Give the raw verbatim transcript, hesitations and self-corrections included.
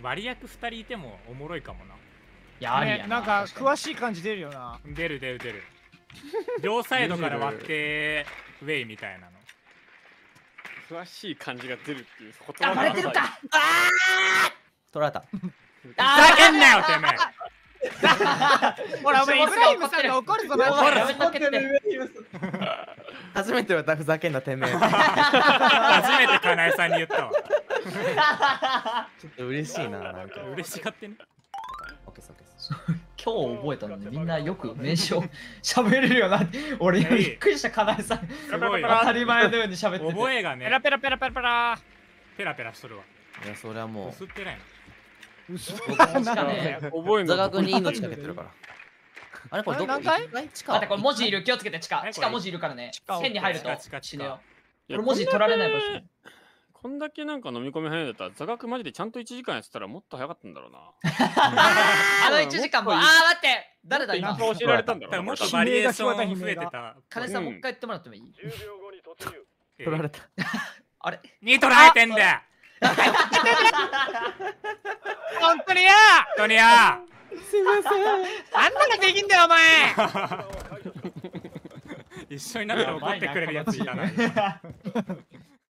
割役ふたりいてもおもろいかもな。 いや、ありやなんか詳しい感じ出るよな。 出る出る出る。両サイドから割ってウェイみたいなの。 詳しい感じが出るっていうあ、バレてるか。ああ取られた。 ふざけんなよてめえ。 ほらお前イブラヒムさんが怒るぞ。 ほらやめとけって。 初めて言われたふざけんなてめえ。ち初めてかなえさんに言ったわ。 ょっと嬉しいな、なんか。 嬉しがってね。 オッケーですオッケーです。 今日覚えたのでみんなよく名称喋れるよなって。俺びっくりした、かなえさん。 すごいよ。 当たり前のように喋ってて。 覚えがねペラペラペラペラペラ。 ペラペラしとるわ。 いや、それはもう。 薄っぺらいな。 嘘僕もしかね。 覚えんの座学に命かけてるから。あれこれどこ？ 何回？ 地下。 待って、これ文字いる、気をつけて。地下え地下文字いるからね。変に入ると地下地下地下死ぬよ。 いやこれ文字取られない場所。 こんだけなんか飲み込み早いんだったら座学マジでちゃんといちじかんやってたらもっと早かったんだろうな。 あのいちじかんも。あー、待って、誰だ今。 今教えられたんだろうな。 だからもっとバリエーション増えてた。 金さんもう一回言ってもらってもいい？ え取られた。 あれに取られてんだよ。 本当にや。 本当にや。 すいません。 あんなのできんだよお前。 一緒になって怒ってくれるやついたな。